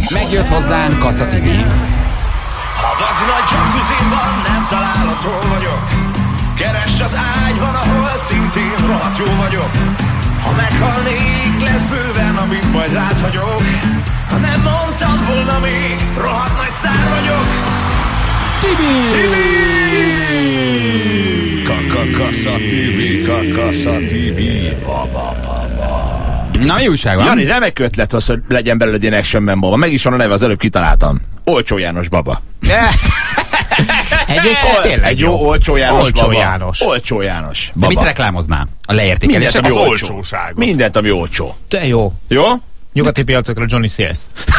Megjött hozzánk Kassa Tibi. Ha bazi nagy jacuzziban nem találod, hol vagyok. Keresd az ágyban, ahol szintén rohadt jó vagyok. Ha meghalnék, lesz bőven, amit majd rád hagyok. Ha nem mondtam volna még, rohadt nagy sztár vagyok. Tibi! Kassa Tibi. Na, mi újság van? Jani, remek ötlet az, hogy legyen belőle egy ilyen Action Man baba. Meg is van a neve, az előbb kitaláltam. Olcsó János baba. Egyébként tényleg egy jó Olcsó János Olcsó baba. János. Olcsó János De baba. mit reklámoznál? A leértékelés? Mindent, ami az olcsó. olcsóságot. Mindent, ami olcsó. Te jó. Jó? Nyugati piacokra Johnny Sales.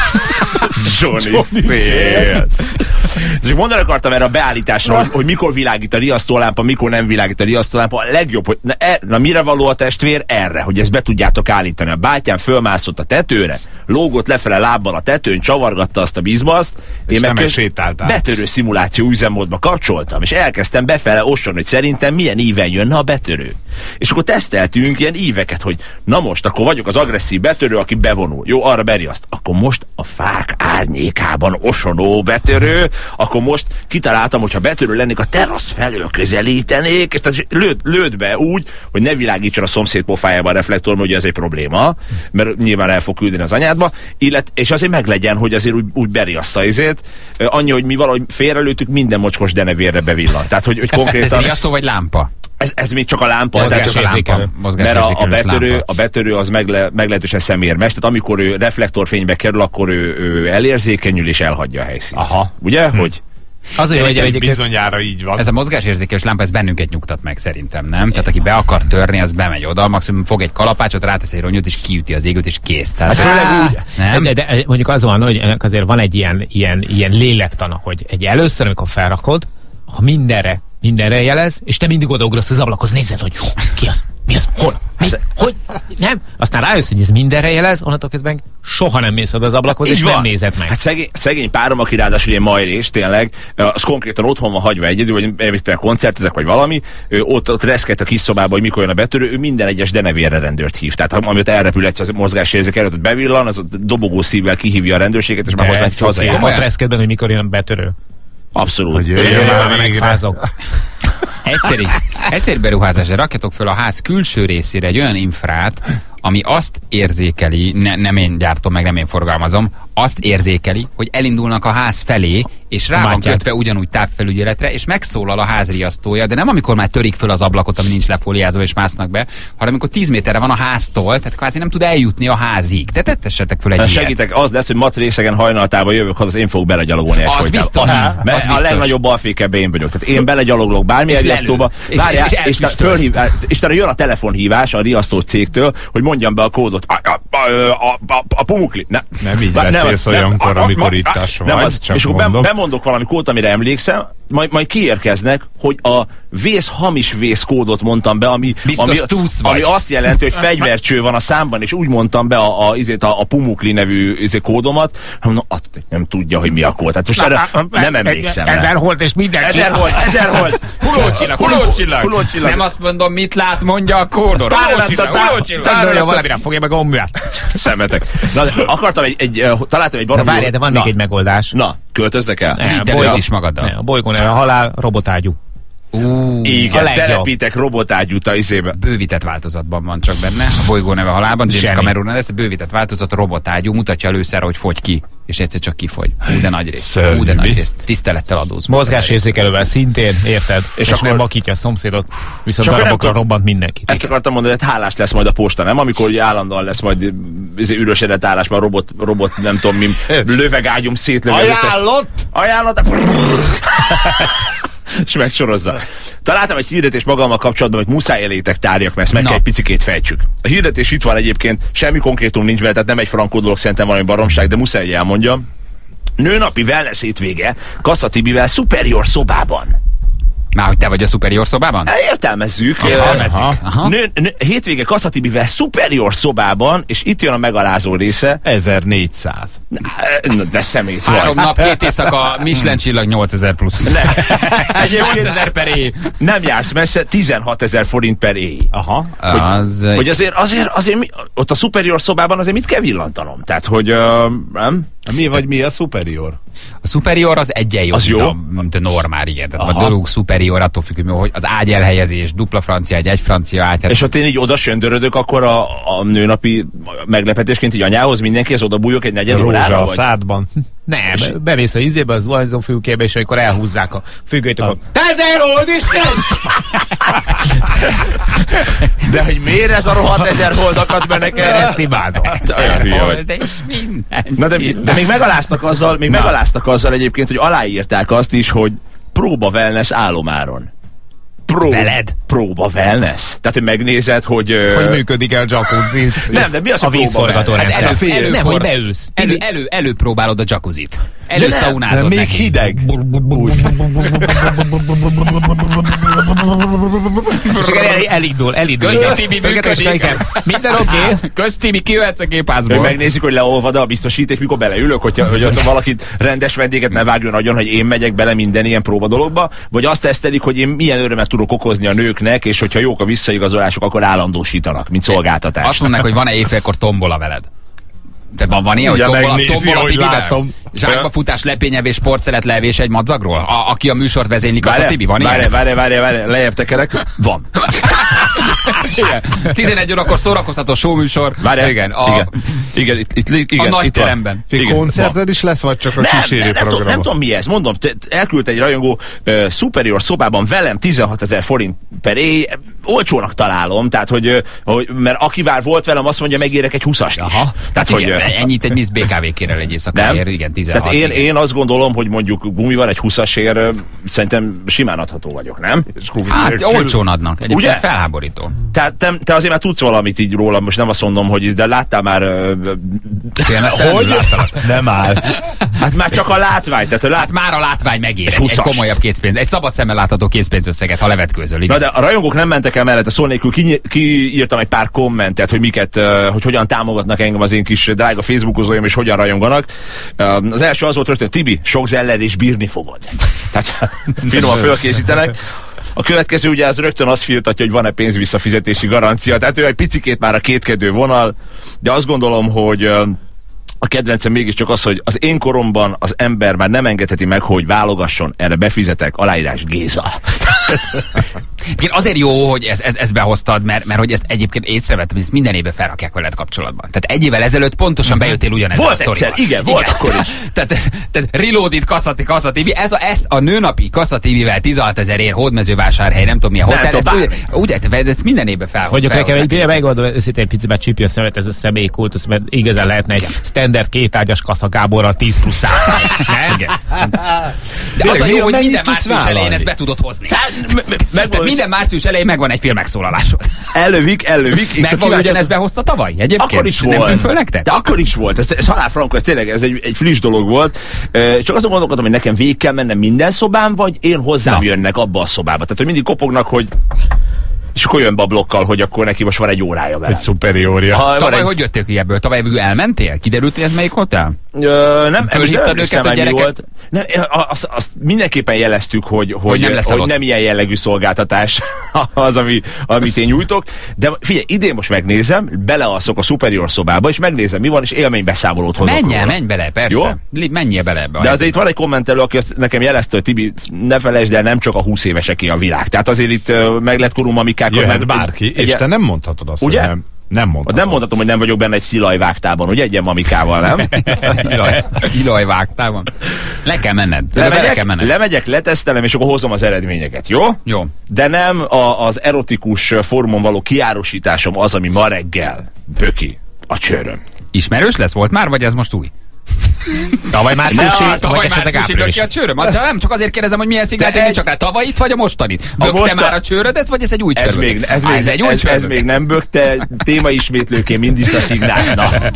Johnny Sales. Csak mondani akartam erre a beállításra, hogy mikor világít a riasztólámpa, mikor nem világít a riasztólámpa. A legjobb, hogy na mire való a testvér? Erre, hogy ezt be tudjátok állítani. A bátyám fölmászott a tetőre, lógott lefele lábbal a tetőn, csavargatta azt a bizmaszt, És te meg sétáltál. betörő szimuláció üzemmódba kapcsoltam, és elkezdtem befele osson, hogy szerintem milyen íven jönne a betörő. És akkor teszteltünk ilyen íveket, hogy na most, akkor vagyok az agresszív betörő, aki bevonul. Jó, arra beriaszt. Akkor most a fák árnyékában osonó betörő, akkor most kitaláltam, hogyha betörő lennék, a terasz felől közelítenék, és tehát lőd be úgy, hogy ne világítson a szomszéd pofájába a reflektor, mert ugye ez egy probléma, mert nyilván el fog küldeni az anyádba, és azért meglegyen, hogy azért úgy beriassza izét, annyi, hogy mi valahogy félrelőttük, minden mocskos denevérre bevillant. Tehát, hogy konkrétan... Ez riasztó vagy lámpa? Ez még csak a lámpa. Mozgásérzékelő. Mert a betörő az meglehetősen szemérmes, tehát amikor ő reflektorfénybe kerül, akkor ő elérzékenyül és elhagyja a helyszínt. Aha. Ugye? Hogy? Azért, hogy bizonyára így van. Ez a mozgásérzékelős lámpa, ez bennünket nyugtat meg szerintem, nem? Tehát aki be akar törni, az bemegy oda, maximum fog egy kalapácsot, rátesz egy ronyot, és kiüti az égőt, és kész. Tehát, nem? De mondjuk az van, hogy ennek azért van egy ilyen lélektana, hogy először, amikor felrakod, ha mindenre jelez, és te mindig odaugrasz az ablakhoz, nézed, hogy ki az, mi az, hol, mi, hogy, nem? Aztán rájössz, hogy ez mindenre jelez, onnantól kezdve soha nem mész oda az ablakhoz, és nem nézed meg. Hát szegény párom, aki ráadásul ilyen majrés, tényleg, az konkrétan otthon van hagyva egyedül, vagy például koncertezek, vagy valami, ott reszket a kis szobában, hogy mikor jön a betörő, ő minden egyes denevérre rendőrt hív. Tehát amit elrepül egy mozgásérzék előtt, bevillan, az dobogó szívvel kihívja a rendőrséget, és már hozzá Ott reszkedben, hogy mikor jön a betörő. Abszolút. Megfázok. Egyszerű beruházás, de rakjatok föl a ház külső részére egy olyan infrát, ami azt érzékeli, nem én gyártom meg, nem én forgalmazom, azt érzékeli, hogy elindulnak a ház felé, és rá van kötve ugyanúgy távfelügyeletre, és megszólal a házriasztója, de nem amikor már törik föl az ablakot, ami nincs lefóliázva és másznak be, hanem amikor 10 méterre van a háztól, tehát kvázi nem tud eljutni a házig. Te tettessetek föl egy ilyet. Segítek, az lesz, hogy matrészegen hajnaltában jövök haza, én fogok belegyalogolni egyfolytában. Az biztos. Mert a legnagyobb balfékebben én vagyok. Tehát én belegyaloglok bármilyen riasztóba, és jön a telefonhívás a riasztó cégtől, hogy mondjam be a kódot. A pumukli. Nem így beszélsz olyankor, amikor ittas vagy, csak és akkor bemondok valami kódot, amire emlékszem, majd kiérkeznek, hogy a hamis vészkódot mondtam be, ami azt jelenti, hogy fegyvercső van a számban, és úgy mondtam be a Pumukli nevű kódomat, nem tudja, hogy mi a kód. Tehát most erre nem emlékszem. 1000 holt és mindenki. 1000 holt. Hulócsillag. Nem azt mondom, mit lát, mondja a kódot. Hulócsillag. Valamire fogja meg a gombját. Szemetek. Találtam egy baromi... Várjál, de van még egy megoldás. Na, költözzek el? Vidd is magaddal. A bolygón a halál robotágyú. Igen, telepítek robotágyút a izébe. Bővített változatban van csak benne. A bolygó neve halálban, James Cameron, ez a bővített változat robotágyú, mutatja először, hogy fogy ki. És egyszer csak kifogy. Hú, de nagy részt. Tisztelettel adózunk. Mozgásérzékelővel szintén, érted? És akkor nem vakítja a szomszédot, viszont darabokra robbant mindenkit. Ezt akartam mondani, hogy hálás lesz majd a posta, nem? Amikor állandóan lesz majd ürösedett állás, már robot nem tudom mi, lövegágyum szétlövő. Ajánlott! És megsorozza. Találtam egy hirdetést magammal kapcsolatban, hogy muszáj elétek tárjak, mert ezt meg kell egy picikét fejtsük. A hirdetés itt van egyébként, semmi konkrétum nincs vele, tehát nem egy frankó dolog, szerintem valami baromság, de muszáj, hogy elmondjam. Nőnapi wellness hétvége Kassa Tibivel Superior szobában. Már hogy te vagy a Superior szobában? Értelmezzük. Hétvége Kassa Tibivel Superior szobában, és itt jön a megalázó része. 1400. De szemét vagy. 3 nap, 2 éjszaka, Michelin csillag 8000 plusz. 8000 per év. Nem jársz messze, 16 000 forint per éj. Aha. Hogy azért ott a Superior szobában azért mit kell villantanom? Tehát, hogy nem? Mi a Superior? A Superior az egyenjobb, mint a normál, igen. Tehát a dolog Superior, attól függ, hogy az ágy elhelyezés, dupla francia ágy, egy francia ágy. És ott én így oda söndörödök, akkor a nőnapi meglepetésként így anyához mindenkihez oda bújok egy negyed órára? Rózsa a szádban. Nem, bemész a ízébe, az zuhanyzó fülkébe, és amikor elhúzzák a függőt, akkor 1000 hold is! De hogy miért ez a rohadt 1000 holdakat mennek el? Ezt imádom. Na de még megaláztak azzal egyébként, hogy aláírták azt is, hogy próba wellness álomáron. Veled? Próba wellness. Tehát, hogy megnézed, hogy működik el jacuzzi. Nem, de mi az a vízforgató rendszer? Nem, hogy beülsz. Előpróbálod a jacuzzit. Előszaunázod még hideg. És elindul. Köszi, Tibi, működik. Minden oké? Köszi, Tibi, kijöhetsz a képházból. Megnézzük, hogy leolvad a biztosíték, mikor beleülök, hogy ott valakit rendes vendéget ne vágjon nagyon, hogy én megyek bele minden ilyen próba dologba, vagy azt tesztelik, hogy én milyen örömet tudok okozni a nőknek, és hogyha jók a visszaigazolások, akkor állandósítanak, mint szolgáltatás. Azt mondják, hogy van-e éjfélkor tombola veled? De van ilyen, hogy tombola Tibivel? Zsákba futás, lepényevés, sportszelet levés egy madzagról? Aki a műsort vezénylik, az a Tibi? Van ilyen? Várj, lejjebb tekerek. Van. 11 órakor szórakoztató showműsor. Igen, a nagy teremben. Koncerted is lesz, vagy csak a kísérő program? Nem tudom mi ez. Mondom, elküldte egy rajongó Superior szobában velem 16 000 forint per éj. Olcsónak találom, tehát mert akivel volt velem, azt mondja, megérek egy 20-ast is. Tehát, hogy ennyit egy Miss BKV kérel egy éjszakáért, igen, 16. Tehát én azt gondolom, hogy mondjuk gumival egy 20-asért szerintem simán adható vagyok, nem? Hát olcsón adnak, egyébként felháborító. Te azért már tudsz valamit így róla, most nem azt mondom, hogy de láttál már... Hogy? Nem áll. Hát már csak a látvány. Tehát már a látvány megér egy komolyabb készpénz, egy szabad szemmel látható készpénzösszeget, ha levetkőzöl. Na de a rajongók nem mentek el mellette szó nélkül, kiírtam egy pár kommentet, hogy hogy hogyan támogatnak engem az én kis drága Facebookozóim, és hogyan rajonganak. Az első az volt rögtön, Tibi, sok zeller és bírni fogod. Tehát finoman fölkészítenek. A következő ugye az rögtön azt firtatja, hogy van-e pénzvisszafizetési garancia. Tehát ő egy picikét már a kétkedő vonal, de azt gondolom, hogy a kedvencem mégiscsak az, hogy az én koromban az ember már nem engedheti meg, hogy válogasson, erre befizetek, aláírás Géza. Azért jó, hogy ezt behoztad, mert hogy ezt egyébként észrevettem, hogy ezt minden évben felrakják veled kapcsolatban. Tehát egy évvel ezelőtt pontosan bejöttél ugyanezzel a sztorival. Volt akkor is. Tehát Reloaded Kassa TV, ez a nőnapi Kassa TV-vel 16 000 Hódmezővásárhely, nem tudom milyen hotel, ezt minden évben Hogy nekem megmondom, egy piciben csípja a szemet, ez a személykult, mert igazán lehetne egy standard kétágyas Kassa Gáborral 10 plusz De az a jó, hogy minden március elején ezt be tudod hozni. Minden március elején megvan egy fél megszólalásod. Elővik. Megvan ugyanezt behozta tavaly egyébként? Akkor is volt. Nem tűnt föl nektek? De akkor is volt. Ez halálfrankó, ez tényleg egy friss dolog volt. Csak azon gondolkodom, hogy nekem végig kell mennem minden szobám, vagy én hozzám jönnek abba a szobába. Tehát, hogy mindig kopognak, hogy és akkor jön be a blokkal, hogy akkor neki most van egy órája vele. Egy Superiorja. Tavaly hogy jöttél ki ebből? Tavaly elmentél? Kiderült, hogy ez melyik hotel? Nem, fölhívtad őket a gyereket? Azt mindenképpen jeleztük, hogy nem ilyen jellegű szolgáltatás az, amit én nyújtok. De figyelj, idén most megnézem, belealszok a Superior szobába, és megnézem, mi van, és élménybeszámolót hozok. Menj bele, persze. Menjél bele ebbe. De azért itt van egy kommentelő, aki nekem jelezte, hogy Tibi, ne felejtsd el, nem csak a 20 éveseké a világ. Tehát azért itt meg lett korú mamikákat. Jöhet bárki, és te nem mondhatod azt, ugye? Hogy nem mondhatom. Nem mondhatom, hogy nem vagyok benne egy szilajvágtában, ugye? Egy ilyen mamikával, nem? Szilajvágtában. Le kell menned. Lemegyek, letesztelem, és akkor hozom az eredményeket, jó? Jó. De nem az erotikus formon való kiárusításom az, ami ma reggel böki a csőröm. Ismerős lesz? Volt már, vagy ez most új? Tavaly márciusi böki a csőröm. Nem csak azért kérdezem, hogy milyen szignát írni, csak tavaly itt vagy a mostanit. Bökte már a csőröd, vagy ez egy új csőröd? Ez még nem bökte, témaismétlőként mindig a szignál.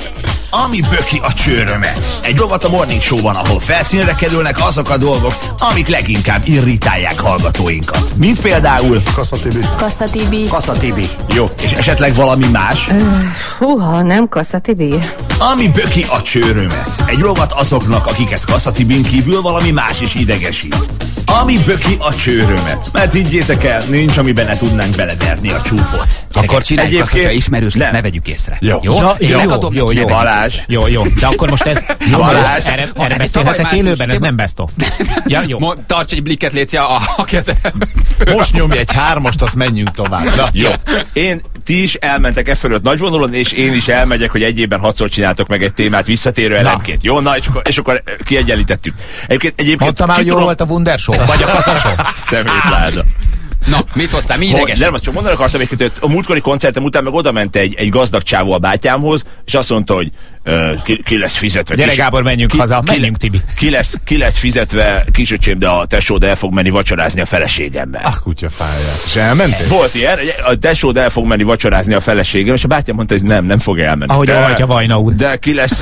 Ami böki a csőrömet. Egy rovat a Morning Show-ban, ahol felszínre kerülnek azok a dolgok, amik leginkább irritálják hallgatóinkat. Mint például... Kassa Tibi. Jó, és esetleg valami más? Húha, nem Kassa Tibi. Ami böki a csőrömet. Egy rovat azoknak, akiket Kassa Tibin kívül valami más is idegesít. Ami böki a csőrömet. Mert higgyétek el, nincs, amiben ne tudnánk beleverni a csúfot. Akkor csináljuk azt, hogyha ismerős lesz, ne vegyük észre. Jó. Én megadom neki, ne vegyük észre. Jó. De akkor most ez... Erre beszélhetek élőben, ez nem best of. Ja, jó. Tarts egy blikket, légy a kezed. Most nyomj egy 3-ast, azt menjünk tovább. Na, jó. Ti is elmentek e fölött nagyvonalon, és én is elmegyek, hogy egy évben 6-szor csináltok meg egy témát visszatérő elemként. Jó, na, és akkor kiegyenlítettük. Egyébként mondtam már, hogy jó volt a Wunder Show, vagy a Kassa Show. Szemétláda. Na, mit hoztál? Mi ideges? Nem, azt csak mondani akartam, hogy a múltkori koncertem után meg oda ment egy gazdag csávó a bátyámhoz, és azt mondta, hogy ki lesz fizetve. Gyere Gábor, menjünk haza, menjünk Tibi. Ki lesz fizetve, kisöcsém, de a tesód el fog menni vacsorázni a feleségemmel. Kutyafáját. És elmentél? Volt ilyen, a tesód el fog menni vacsorázni a feleségem, és a bátyám mondta, hogy nem fog elmenni. Ahogy a Vajna úr. De ki lesz...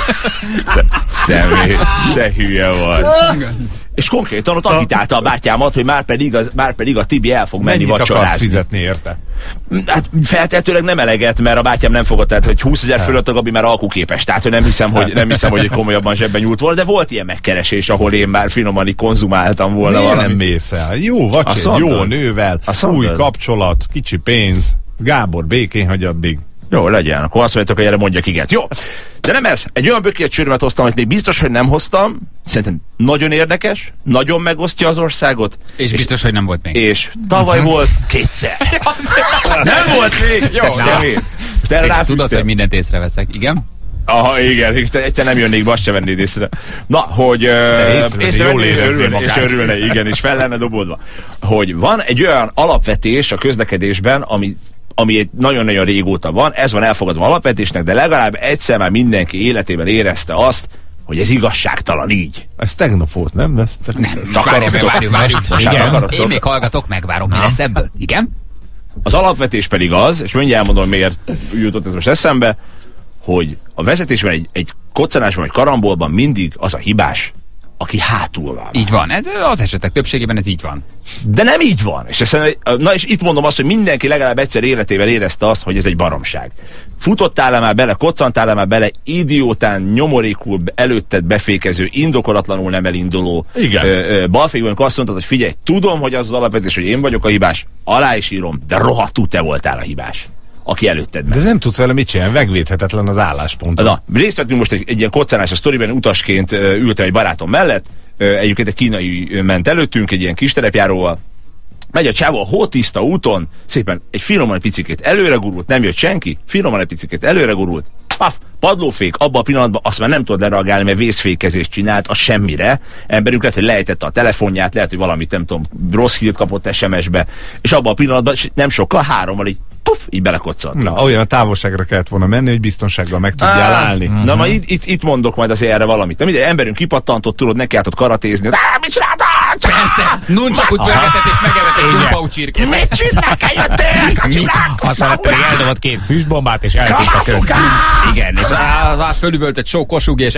Te hülye vagy. És konkrétan ott agitálta a bátyámat, hogy már pedig a Tibi el fog menni vacsorázni. Mennyit akart fizetni érte? Hát feltehetőleg nem eleget, mert a bátyám nem fogott, tehát hogy 20 000 fölött a Gabi már alkuképes, tehát hogy nem hiszem, hogy komolyabban zsebben nyúlt volna, de volt ilyen megkeresés, ahol én már finoman konzumáltam volna. Miért nem mész el? Jó vacsé, jó nővel, új kapcsolat, kicsi pénz, Gábor békén hagy addig. Jó, legyen. Akkor azt mondjátok, hogy erre mondjak iget. Jó, de nem ez. Egy olyan bökét csőrömet hoztam, amit még biztos, hogy nem hoztam. Szerintem nagyon érdekes, nagyon megosztja az országot. És biztos, hogy nem volt még. És tavaly volt kétszer. Nem volt még! Jó, tudod, hogy mindent észreveszek, igen? Aha, igen, egyszer nem jönnék, azt se vennéd észre. Na, hogy örülne, igen, és fel lenne dobódva. Hogy van egy olyan alapvetés a közlekedésben, ami egy nagyon-nagyon régóta van, ez van elfogadva alapvetésnek, de legalább egyszer már mindenki életében érezte azt, hogy ez igazságtalan így. Ez tegnap volt, nem? Nem, várjuk. Én még hallgatok, megvárom, mi lesz ebből. Igen? Az alapvetés pedig az, és mindjárt elmondom, miért jutott ez most eszembe, hogy a vezetésben egy koccanásban, vagy karambolban mindig az a hibás, aki hátul van. Így van. Ez az esetek többségében ez így van. De nem így van. És itt mondom azt, hogy mindenki legalább egyszer életében érezte azt, hogy ez egy baromság. Futottál-e már bele, koccantál-e már bele, idiótán, nyomorékul előtted befékező, indokolatlanul nem elinduló balfékben, amikor azt mondtad, hogy figyelj, tudom, hogy az alapvetés, hogy én vagyok a hibás, alá is írom, de rohadtul te voltál a hibás, aki előtted meg. De nem tudsz vele mit csinálni, megvédhetetlen az álláspont. Na, részt vettünk most egy ilyen koccanás a sztoriben, utasként ültem egy barátom mellett, egyébként egy kínai ment előttünk, egy ilyen kis terepjáróval. Megy a csávó a hótiszta úton, szépen egy finoman picikét előre gurult, nem jött senki, finoman egy picikét előre gurult, paf, padlófék, abban a pillanatban azt már nem tudod lereagálni, mert vészfékezést csinált, az semmire. Emberünk lehet, hogy lejtette a telefonját, lehet, hogy valamit, nem tudom, rossz hírt kapott SMS-be, és abban a pillanatban nem sokkal, hárommal így puff, így belekoccant. Na, olyan a távolságra kellett volna menni, hogy biztonsággal meg tudjál állni. Na, ma itt mondok majd azért erre valamit. Nem, ide emberünk kipattantott, tudod, neki álltott karatézni. Mit csináltál? Persze, nuncsakut pörgetett és megevetett kumpau csirkét. Mit csinálnak? Eljöttek a csirák! Aztán pedig eldobott 2 füstbombát és eltűnt a könyv. Igen, és az fölüvöltött sok kosug és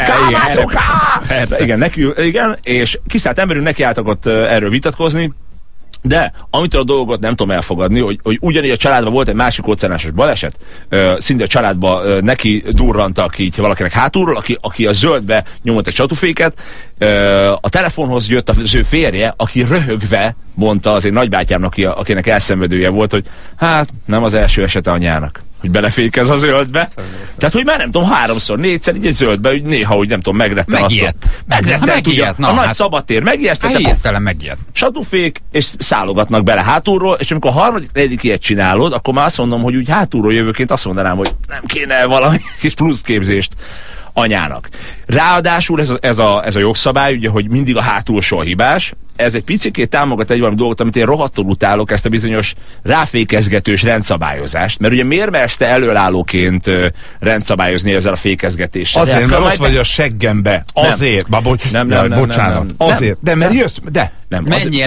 igen, és kiszállt emberünk nekiálltak ott erről vitatkozni. De amitől a dolgot nem tudom elfogadni, hogy ugyanígy a családban volt egy másik koccanásos baleset, szinte a családban neki durrantak így valakinek hátulról, aki a zöldbe nyomott egy csatuféket, a telefonhoz jött az ő férje, aki röhögve mondta az én nagybátyámnak, akinek elszenvedője volt, hogy hát nem az első esete anyának, hogy belefékez a zöldbe. Tehát, hogy már nem tudom, 3-szor, 4-szer így egy zöldbe, hogy néha, hogy nem tudom, megrettent. A nagy szabadtér megijesztette. Hirtelen megijedt. Satufék, és szálogatnak bele hátulról, és amikor a harmadik, negyedik ilyet csinálod, akkor már azt mondom, hogy úgy hátulról jövőként azt mondanám, hogy nem kéne valami kis plusz képzést anyának. Ráadásul ez a jogszabály, ugye, hogy mindig a hátulsó a hibás, ez egy picikét támogat egy valami dolgot, amit én rohadtul utálok, ezt a bizonyos ráfékezgetős rendszabályozást, mert ugye miért mersz te előállóként rendszabályozni ezzel a fékezgetéssel? Azért, mert ott vagy a seggembe. Azért. Nem. Bocsánat. Azért. De mert jössz, de. Nem. Menjél le!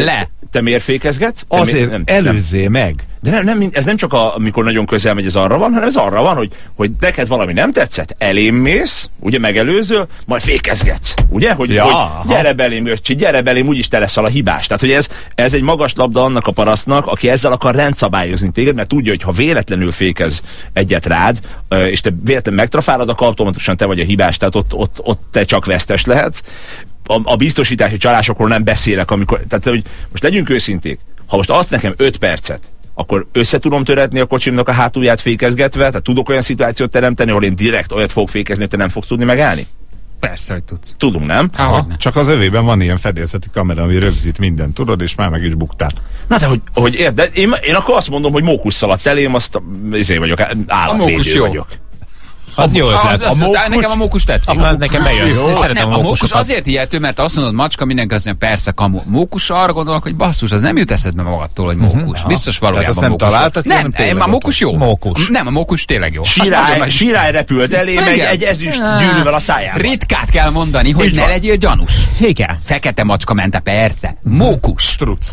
Te miért fékezgetsz? Azért előzzél meg. De ez nem csak amikor nagyon közel megy, ez arra van, hanem ez arra van, hogy neked valami nem tetszett, elém mész, ugye megelőzöl, majd fékezgetsz, ugye? Hogy gyere belém, öccsi, gyere belém, úgyis te leszel a hibás. Tehát, hogy ez egy magas labda annak a parasztnak, aki ezzel akar rendszabályozni téged, mert tudja, hogy ha véletlenül fékez egyet rád, és te véletlenül megtrafálod, akkor automatikusan te vagy a hibás, tehát ott te csak vesztes lehetsz. A biztosítási csalásokról nem beszélek, tehát, hogy most legyünk őszinték, ha most azt nekem 5 percet, akkor össze tudom töretni a kocsimnak a hátulját fékezgetve, tehát tudok olyan szituációt teremteni, ahol én direkt olyat fogok fékezni, hogy te nem fogsz tudni megállni? Persze, hogy tudsz. Tudunk, nem? Csak az övében van ilyen fedélzeti kamera, ami rögzít mindent, tudod, és már meg is buktál. Na de hogy érted, én akkor azt mondom, hogy mókus szaladt elém, azt vagyok, állatvédő vagyok. Az jó ötlet. Nekem a mókus tetszik. Nekem bejön. Én szeretem a mókus azért hihető, mert azt mondod, macska, mindenki azt mondja, persze kamu. Mókus arra gondolok, hogy basszus, az nem jut eszedbe magadtól, hogy mókus. Biztos valójában mókus. Tehát azt nem találtak? Nem, a mókus jó. Mókus. Nem, a mókus tényleg jó. Sirály repült elé, meg egy ezüst gyűrűvel a szájában. Ritkát kell mondani, hogy ne legyél gyanús. Igen. Fekete macska mente, persze. Mókus. Struc.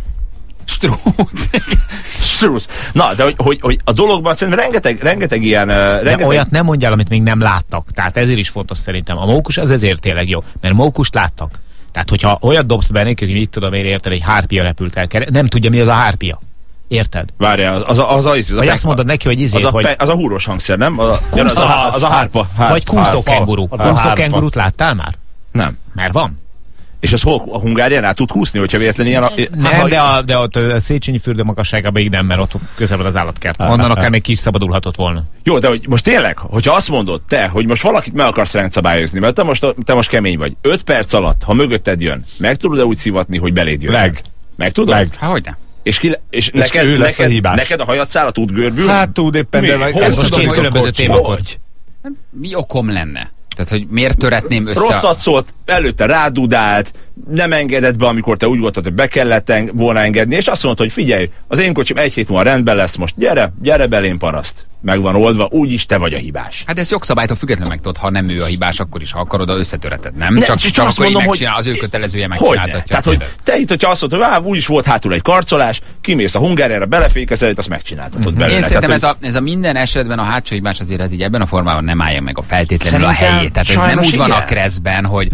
Na, de hogy a dologban szerintem rengeteg ilyen... De olyat nem mondjál, amit még nem láttak. Tehát ezért is fontos szerintem. A mókus az ezért tényleg jó, mert mókust láttak. Tehát, hogyha olyat dobsz be nekik, hogy mit tudom én, érted, egy hárpia repült el, nem tudja, mi az a hárpia. Érted? Várjál, vagy azt mondod neki, hogy az a húros hangszer, nem? Az a hárpa. Vagy kúszókenguru. Kúszókengurut láttál már? Nem. Mert van. És az hol a Hungárián át tud húszni, hogyha véletlenül ilyen... Nem, de ott a Széchenyi fürdő magasságában így nem, mert ott közel van az állatkert. Onnan akár még kiszabadulhatott volna. Jó, de hogy most tényleg, hogyha azt mondod te, hogy most valakit meg akarsz rendszabályozni, mert te most kemény vagy. 5 perc alatt, ha mögötted jön, meg tudod-e úgy szivatni, hogy beléd jön? Meg tudod? Hogyne. És neked a hajadszálat tud görbülni? Hát tud éppen, de meg... Ez most két különböző témakor. Mi okom lenne? Tehát, hogy miért töretném össze... Rosszat szólt, előtte rádudált, nem engedett be, amikor te úgy voltad, hogy be kellett volna engedni, és azt mondta, hogy figyelj, az én kocsim 1 hét múlva rendben lesz, most gyere belém, paraszt. Meg van oldva, úgyis te vagy a hibás. Hát ez jogszabálytól függetlenül meg tudod, ha nem ő a hibás, akkor is, ha akarod, összetöreted, nem? Csak akkor mondom, megcsinál, az ő kötelezője megcsináltatja. Tehát, hogy te itt, hogyha azt mondod, hogy úgyis volt hátul egy karcolás, kimész a Hungáriára, belefékezel, azt megcsináltatod belőle. Én szerintem ez a minden esetben a hátsó hibás azért ez így ebben a formában nem állja meg a feltétlenül a helyét. Tehát ez nem úgy van a kreszben, hogy...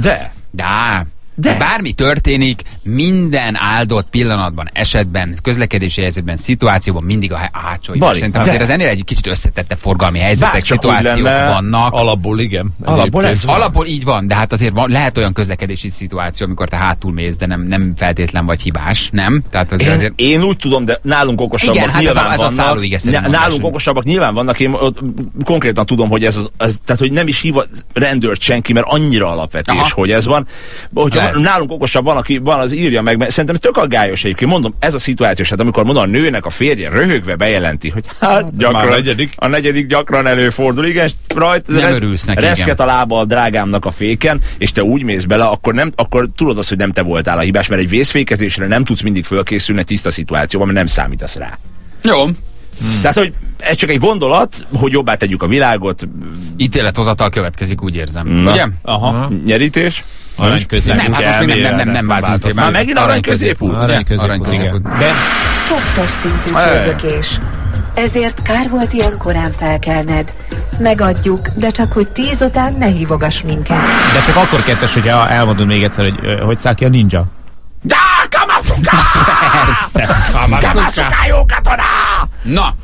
De bármi történik, minden áldott pillanatban, esetben, közlekedési helyzetben, szituációban mindig a hátsó hibás. Szerintem azért az ennél egy kicsit összetette forgalmi helyzetek, szituációk vannak. Alapból igen. Alapból így van, de hát azért lehet olyan közlekedési szituáció, amikor te hátul mész, de nem feltétlen vagy hibás, nem? Tehát azért... Én úgy tudom, de nálunk okosabbak igen, nyilván hát ez vannak. Nálunk okosabbak nyilván vannak, én konkrétan tudom, hogy ez tehát, hogy nem is hív a rendőrt senki, mert annyira alapvetés, hogy ez van. Nálunk okosabb van, aki van, az írja meg, mert szerintem tök aggályos egyébként. Mondom, ez a szituációs, hát amikor mondom, a nőnek a férje röhögve bejelenti, hogy hát gyakran, a negyedik gyakran előfordul, igen, reszket a lába a drágámnak a féken, és te úgy mész bele, akkor tudod azt, hogy nem te voltál a hibás, mert egy vészfékezésre nem tudsz mindig fölkészülni tiszta szituációban, mert nem számítasz rá. Jó. Tehát, hogy ez csak egy gondolat, hogy jobbá tegyük a világot. Ítélethozatal következik, úgy érzem. Na. Ugye? Aha. Nyerítés? Arany középút. Nem, hát most még nem váltunk. Már megint arany középút? Arany középút. De... 2-es szintű csődökés. Ezért kár volt ilyen korán felkelned. Megadjuk, de csak hogy 10 után ne hívogass minket. De csak akkor 2-es, hogyha elmondod még egyszer, hogy száll ki a ninja. De Kamasuka! Persze. Kamasuka jó katona! Na!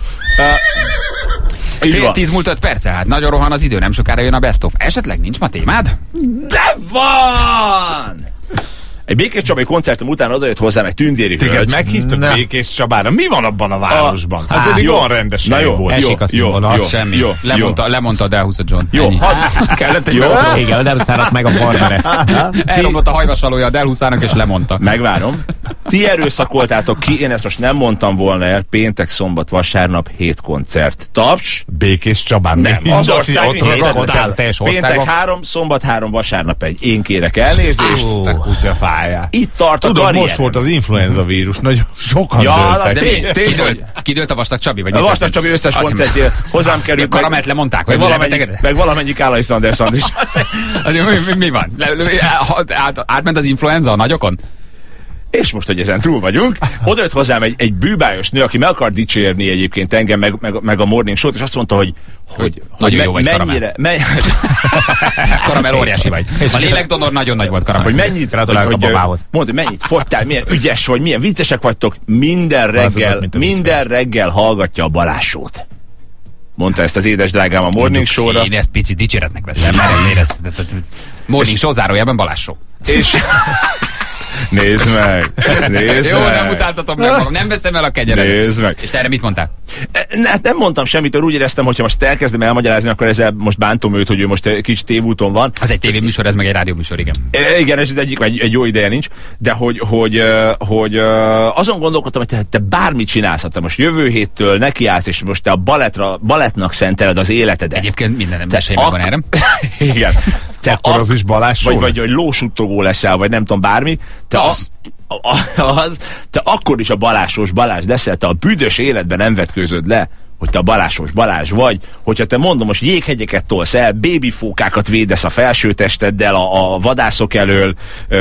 Fél 10 múlt 5 perccel, hát nagyon rohan az idő, nem sokára jön a best of. Esetleg nincs ma témád? De van! Egy Békés Csabai koncertem után odajött hozzám egy tündéri hölgy. Téged meghívtak Békés Csabára. Mi van abban a városban? Ez eddig olyan rendesen volt. Esik azt jó, semmi. Lemondta a Delhuszot John. Jó, kellett egy igen, nem száradt meg a farmere. Elromlott a hajvasalója a Delhuszának, és lemondta. Megvárom. Ti erőszakoltátok ki, én ezt most nem mondtam volna el, péntek, szombat, vasárnap 7 koncert. Taps. Békés Csabán. Nem, az ország péntek 3, szombat 3, vasárnap 1. Én kérek elnézést. Itt tart a karrier. Most volt az influenza vírus, nagyon sokan dőltek. Kidőlt a Vastag Csabi? Vagy a Vastag Csabi összes koncertje hozzám került. Karamelt lemondták? Meg valamennyi Kállai Sanderson is. Mi van? Átment az influenza a nagyokon? És most, hogy ezen túl vagyunk, oda jött hozzám egy bűbájos nő, aki meg akar dicsérni egyébként engem, meg a Morning Show-t, és azt mondta, hogy nagyon jó vagy mennyire... Karamell óriási vagy. A lélekdonor nagyon nagy volt, Karamell. Hogy mennyit, gratulálok a babához. Mondd, hogy mennyit fogytál, milyen ügyes vagy, milyen viccesek vagytok, minden reggel hallgatja a Balázs Show-t. Mondta ezt az édes drágám a Morning Show-ra. Én ezt picit dicséretnek veszem, mert Morning Show zárójelben Balázs Show. És... Nézd meg! Jó, nem utáltatom meg magam, nem veszem el a kenyeredet. Nézd meg! És te erre mit mondtál? Hát nem mondtam semmit, úgy éreztem, hogyha most elkezdem elmagyarázni, akkor ezzel most bántom őt, hogy ő most egy kicsit tévúton van. Az egy tévéműsor, ez meg egy rádióműsor, igen. Igen, ez egy jó ideje nincs, de hogy azon gondolkodtam, hogy te bármit csinálsz, te most jövő héttől nekiállsz, és most te a balettnak szenteled az életedet. Egyébként minden esély megvan erre. Igen. Akkor az is Balázs Show vagy lósuttogó leszel, vagy nem tudom, bármi. Te akkor is a Balázsos Balázs leszel, te a büdös életben nem vetkőzöd le, hogy te a Balázsos Balázs vagy, hogyha te mondom, most jéghegyeket tolsz el, bébifókákat védesz a felsőtesteddel, a vadászok elől,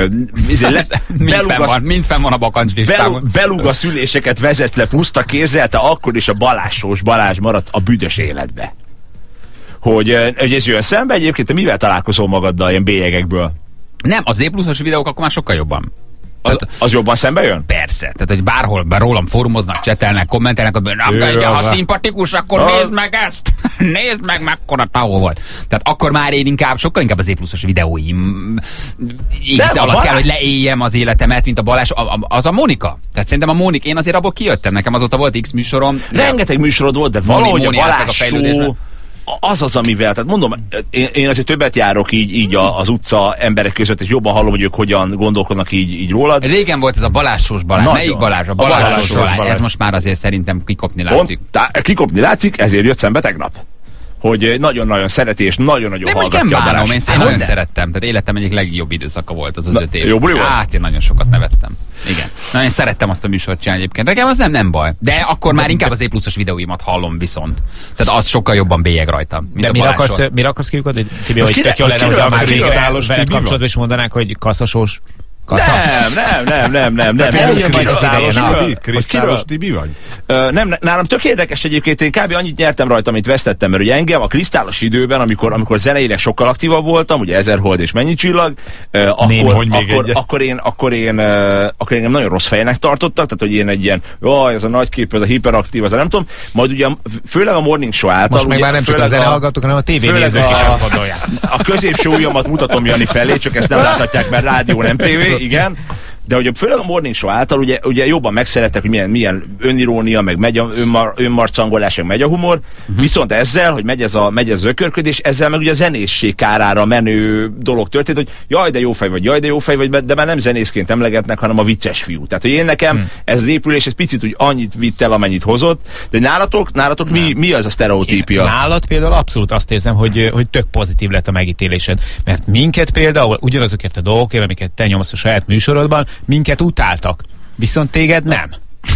mind fenn van a bakancslistában. Beluga szüléseket vezetsz le puszta kézzel, te akkor is a Balázsos Balázs maradt a büdös életbe. Hogy ez jön szembe, egyébként te mivel találkozol magaddal ilyen bélyegekből? Nem, az Z+-os videók akkor már sokkal jobban. Az jobban szembe jön? Persze. Tehát, hogy bárhol rólam fórumoznak, csetelnek, kommentelnek, ha szimpatikus, akkor nézd meg ezt! Nézd meg, mekkora távol volt. Tehát akkor már én sokkal inkább az Z+-os videóim alatt kell, hogy leéljem az életemet, mint a Balázs. Az a Mónika. Tehát szerintem a Mónika, én azért abból kijöttem, nekem azóta volt X műsorom. Rengeteg műsorod volt, de valahogy a Balázs Show az, amivel, tehát mondom, én azért többet járok így az utca emberek között, és jobban hallom, hogy ők hogyan gondolkodnak így rólad. Régen volt ez a Balázsos Balázs. Nagyon. Melyik Balázs? A Balázsos Balázs. Ez most már azért szerintem kikopni látszik. Kikopni látszik, ezért jött szembe tegnap. Hogy nagyon-nagyon szereti, és nagyon-nagyon hallgatja a Balázs. Én nagyon szerettem. Tehát életem egyik legjobb időszaka volt az 5 év. Jó buli volt? Hát én nagyon sokat nevettem. Igen. Nagyon szerettem azt a műsort csinálni egyébként. Nekem az nem baj. De akkor már inkább az Z+-os videóimat hallom viszont. Tehát az sokkal jobban bélyeg rajta, mint de a Balázs. Mire akarsz kiukodni, Tibi, hogy tök jól lenne, hogy a már veled kapcsolatban is mondanák, hogy kaszasós. Nem. Kristálos Tibi vagy? Nem, nálam tök érdekes egyébként, én kb. Annyit nyertem rajta, amit vesztettem, mert ugye engem a kristálos időben, amikor zeneileg sokkal aktívabb voltam, ugye 1000 hold és mennyi csillag, akkor engem nagyon rossz fejnek tartottak, tehát hogy én egy ilyen, ez a nagy kép, ez a hiperaktív, ez a nem tudom, majd ugye főleg a Morning Show által. Most meg már nem csak a zenehallgatók, hanem a tévénézők is azt gondolják. A középső ujjamat mutatom Jani felé, csak ezt nem láthatják, mert rádió nem tévé. Igen, de hogy főleg a Morning Show által ugye jobban megszerettek, hogy milyen önirónia, meg megy a önmarcangolás, meg megy a humor, viszont ezzel, hogy megy ez az ökörködés, ezzel meg ugye a zenészség kárára menő dolog történt, hogy jaj, de jó fej vagy, de már nem zenészként emlegetnek, hanem a vicces fiú. Tehát, hogy én nekem ez az épülés, ez picit úgy annyit vitt el, amennyit hozott, de nálatok mi az a sztereotípia? Nálad például abszolút azt érzem, hogy tök pozitív lett a megítélésed, mert minket például ugyanazokért a dolgokért, amiket te nyomsz a saját műsorodban, minket utáltak, viszont téged nem.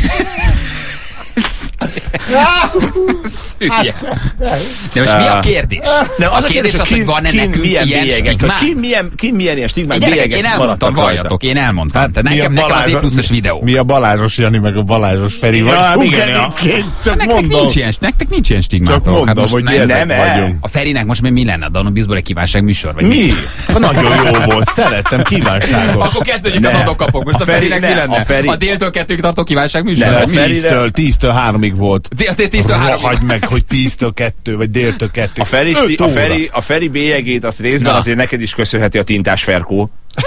Szülye. De most mi a kérdés? Nem, a kérdés az, hogy van-e nekünk ilyen stigmák? Ki milyen ilyen stigmák, bélyegek maradtak rajta? Én elmondtam. Hát, nekem az Z+-os videó. Mi a Balázsos Jani, meg a Balázsos Feri vagy. Csak mondom. Nektek nincs ilyen stigmátok. Csak mondom, hogy mi ezek vagyunk. A Ferinek most mi lenne? A Danubizból egy kívánság műsor? Mi? Nagyon jó volt. Szerettem, kívánságos. Akkor kezdődjük az adókapok. Most a Ferinek mi lenne? A déltől 2-ig tartó kívánság műsor? 10-től 3-ig volt. 10-től 3-ig. Hagyd meg, hogy 10-től 2, vagy déltől 2. A Feri bélyegét azt részben azért neked is köszönheti a Tintás Ferkó.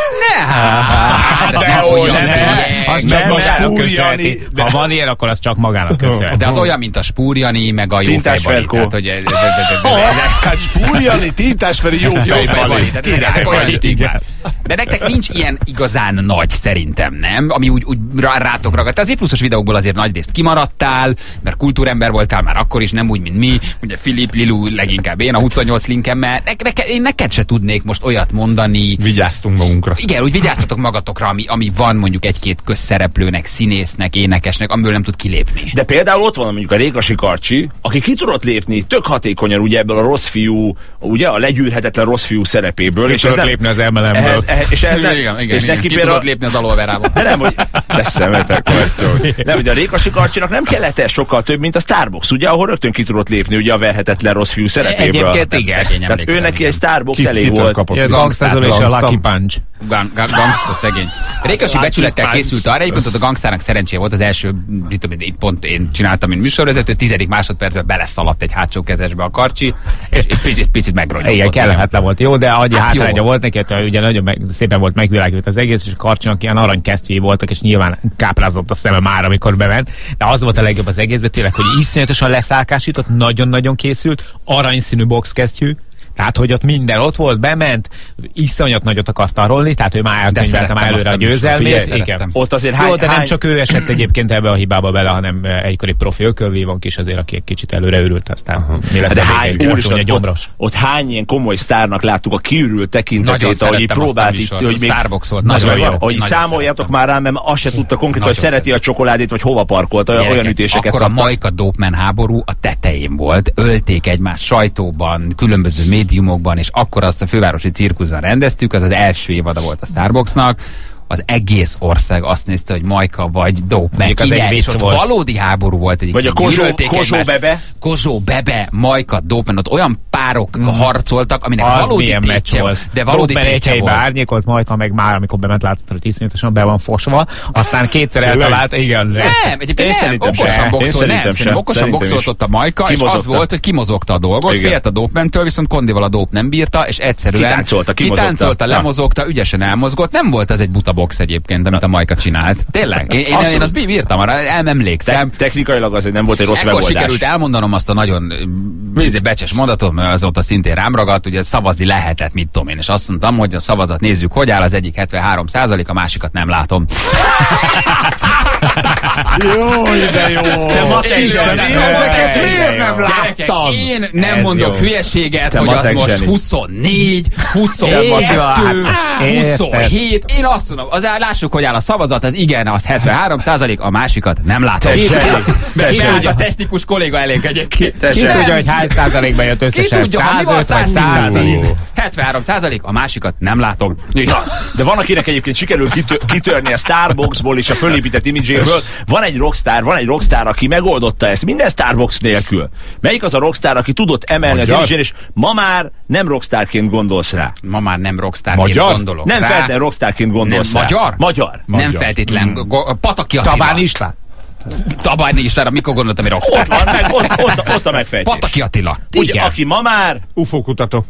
Az csak magának köszönheti. Ha van ilyen, akkor az csak magának köszönheti. De az olyan, mint a Spúrjani, meg a Jófej Bali. Spúrjani, Tintás Feri, Jófej Bali. Ezek olyan stigmák. De nektek nincs ilyen igazán nagy, szerintem, nem? Ami úgy rátok ragadt. Az Z+-os videókból azért nagyrészt kimaradtál, mert kultúrember voltál már akkor is, nem úgy, mint mi. Ugye Filip, Lilu, leginkább én a 28 linkemmel. Én neked se tudnék most olyat mondani. Vigyáztunk magunkra. Igen, úgy vigyáztatok magatokra, ami van mondjuk egy-két közszereplőnek, színésznek, énekesnek, amiből nem tud kilépni. De például ott van mondjuk a Rékasi Karcsi, aki ki tudott lépni tök hatékonyan ugye ebből a rossz fiú, ugye a legyűrhetetlen rossz fiú szerepéből. És tudott lépni az MLM-ből. És neki ki tudott lépni az alulverába. De nem, hogy teszemetek vagytok. Nem, hogy a Rékasi Karcsinak nem kellett el sokkal több, mint a Starbucks, ugye, ahol rögtön ki tudott lépni ugye a verhetetlen rossz fiú szerepéből. Egyébként igen. Tehát ő neki egy Starbucks elég volt. Gangstázol és a Lucky Punch. Gangsta szegény. Rékasi becsülettel készült arra, egyébként ott a Gangstának szerencséje volt, az első, pont én csináltam, mint műsorvezető, 10. másodpercben beleszaladt egy hátsó kezesbe a Karcsi, és picit megrogyott. Igen, kellemetlen volt. Jó, de annyi hátránya volt neki, hogy ugye nagyon szépen volt megvilágított az egész, és a Karcsinak ilyen aranykesztyűi voltak, és nyilván káprázott a szeme már, amikor bement. De az volt a legjobb az egészben, tényleg, hogy iszonyatosan leszálkásított, nagyon-nagyon készült, aranyszínű boxkesztyű. Tehát, hogy ott minden ott volt, bement, iszonyat nagyot akart tarolni, tehát ő már elkönyveltem előre a győzelmét. Igen. Ott azért jó, de nem csak ő esett egyébként ebbe a hibába bele, hanem egykori profi ökölvívónk is azért, aki egy kicsit előre ürült, aztán mi lett ott hány ilyen komoly sztárnak láttuk a kiürült tekintetét, ahogy próbált itt, hogy még Starbucks volt, hogy számoljatok már rá, mert azt se tudta konkrétan, hogy szereti a csokoládét, vagy hova parkolt, olyan ütéseket kaptak. Akkor a Majka Dopeman háború a tetején volt, ölték egymást sajtóban, különböző médiumokban, és akkor azt a fővárosi cirkuszon rendeztük, az első évada volt a Starbucksnak, az egész ország azt nézte, hogy Majka vagy Dopeman. És ott valódi háború volt egyik. Vagy a Kozsó Bebe, Majka, Dopeman, ott olyan párok harcoltak, aminek az valódi tétje volt. De valódi tétje volt. Árnyékolt, Majka meg már, amikor bement látszott, hogy iszonyatosan be van fosva, aztán kétszer eltalálta, igen. Nem, egyébként nem, okosan boxolt, okosan boxolt ott a Majka, és az volt, hogy kimozogta a dolgot, félt a Dopemantől, viszont Kondival a Dope nem bírta, és egyszerűen kitáncolta, lemozogta, ügyesen elmozgott, nem volt az egy buta box egyébként, amit a Majka csinált. Tényleg? Én azt bírtam, arra emlékszem. Technikailag azért nem volt egy rossz megoldás. Akkor sikerült elmondanom azt a nagyon becses mondatot, mert azóta szintén rám ragadt, ugye szavazni lehetett, mit tudom én, és azt mondtam, hogy a szavazat nézzük, hogy áll, az egyik 73%, a másikat nem látom. Jó, de jó! Isten, én ezeket miért nem láttam? Én nem mondok hülyeséget, hogy az most 24, 22, 27, én azt mondom, lássuk, hogy áll a szavazat, az igen, az 73%, a másikat nem látom. Mert a technikus kolléga elénk egyébként. Ki tudja, hogy hány százalékban jött összesen? 105 vagy 110? 73%, a másikat nem látom. De van, akinek egyébként sikerül kitörni a Starbucksból és a fölépített imidzséből. Van egy rockstar, aki megoldotta ezt minden Starbucks nélkül. Melyik az a rockstar, aki tudott emelni az imidzsén, és ma már nem rockstarként gondolsz rá? Ma már nem rockstarként gondolok nem rá. Nem feltétlenül rockstarként gondolsz nem, rá. Magyar? Nem feltétlen. Pataki Attila. Tabáni István? Tabáni Istvánra mikor gondoltam, hogy rockstar? Ott a megfejtés. Pataki Attila. Ugye, aki ma már UFO-kutató.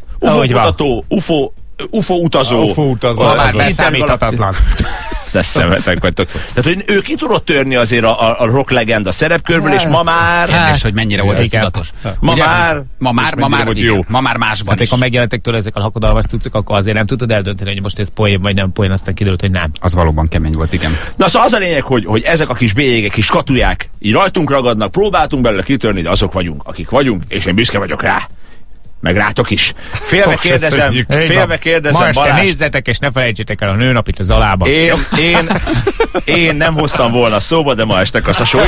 UFO-utazó. Ma már beszámíthatatlan. De szemetek vagytok. Tehát, hogy ő ki tudott törni azért a rock legenda szerepkörből, és ma már... Kérdés, hogy mennyire volt ez tudatos. Ma már másban is. Ha megjelentek tőle ezek a lakodalmas cuccok, akkor azért nem tudod eldönteni, hogy most ez poén vagy nem poén, aztán kiderült, hogy nem. Az valóban kemény volt, igen. Na szóval az a lényeg, hogy ezek a kis bélyegek, kis skatuják így rajtunk ragadnak, próbáltunk belőle kitörni, de azok vagyunk, akik vagyunk, és én büszke vagyok rá. Meg rátok is. Félve kérdezem ma este nézzetek, és ne felejtsétek el a nőnapit a Zalába. Én nem hoztam volna szóba, de ma este kasszasói.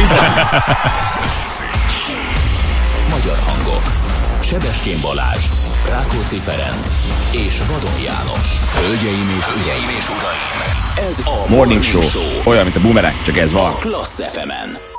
Magyar hangok. Sebestyén Balázs, Rákóczi Ferenc és Vadon János. Hölgyeim és uraim, ez a Morning Show. Olyan, mint a Boomerang, csak ez van. Klassz FM-en.